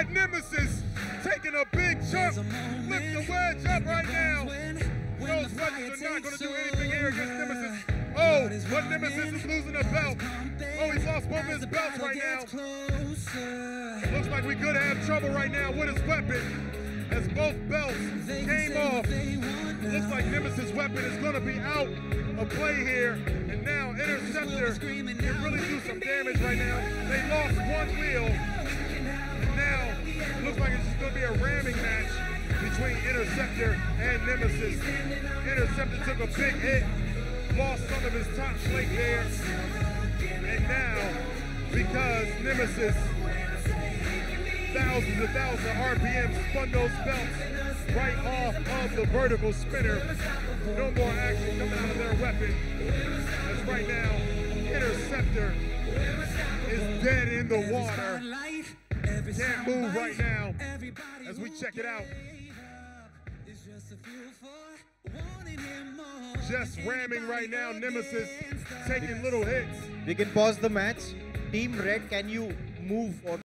but Nemesis taking a big jump. Lift the wedge up right now. Those wedges are not going to do anything here against Nemesis. Oh, but Nemesis is losing a belt. Oh, he's lost both his belts right now. Looks like we could have trouble right now with his weapon as both belts came off. Looks like Nemesis' weapon is going to be out of play here. And now Interceptor can really do some damage right now. They lost one wheel. And now it looks like it's just going to be a ramming match between Interceptor and Nemesis. Interceptor took a big hit, lost some of his top plate there. And now, because Nemesis, thousands and thousands of RPM, spun those belts right off of the vertical spinner. No more action coming out of their weapon. As right now, Interceptor is dead in the water. Can't move right now as we check it out. Just ramming right now, Nemesis taking little hits. We can pause the match. Team Red, can you move or